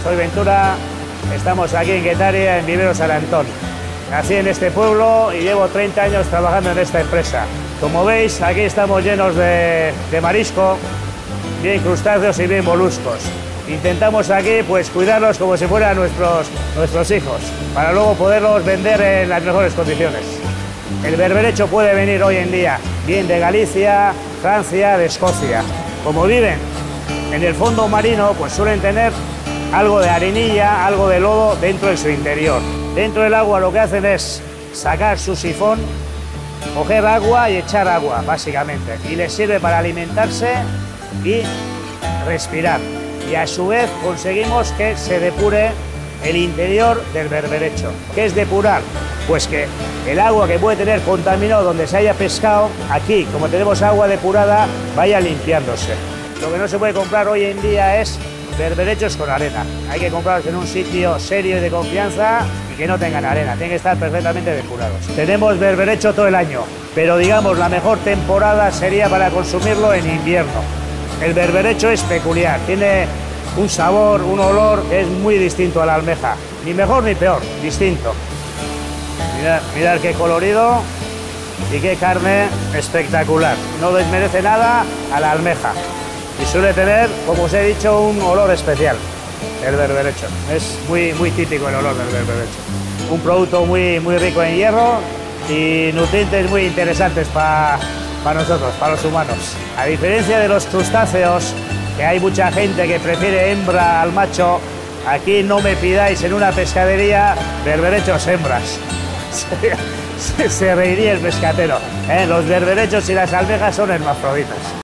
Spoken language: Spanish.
soy Ventura, estamos aquí en Guetaria, en Vivero San Antón. Nací en este pueblo y llevo 30 años trabajando en esta empresa. Como veis, aquí estamos llenos de marisco, bien crustáceos y bien moluscos. Intentamos aquí pues cuidarlos como si fueran nuestros hijos, para luego poderlos vender en las mejores condiciones. El berberecho puede venir hoy en día bien de Galicia, Francia, de Escocia. Como viven en el fondo marino, pues suelen tener algo de arenilla, algo de lodo dentro de su interior. Dentro del agua lo que hacen es sacar su sifón, coger agua y echar agua, básicamente. Y les sirve para alimentarse y respirar. Y a su vez conseguimos que se depure el interior del berberecho. ¿Qué es depurar? Pues que el agua que puede tener contaminado donde se haya pescado, aquí, como tenemos agua depurada, vaya limpiándose. Lo que no se puede comprar hoy en día es berberechos con arena. Hay que comprarlos en un sitio serio y de confianza y que no tengan arena. Tienen que estar perfectamente depurados. Tenemos berberecho todo el año, pero digamos la mejor temporada sería para consumirlo en invierno. El berberecho es peculiar, tiene un sabor, un olor que es muy distinto a la almeja. Ni mejor ni peor, distinto. Mirad qué colorido y qué carne espectacular. No desmerece nada a la almeja. Y suele tener, como os he dicho, un olor especial, el berberecho. Es muy típico el olor del berberecho. Un producto muy rico en hierro y nutrientes muy interesantes para nosotros, para los humanos. A diferencia de los crustáceos, que hay mucha gente que prefiere hembra al macho, aquí no me pidáis en una pescadería berberechos hembras. Se reiría el pescatero. Los berberechos y las almejas son hermafroditas.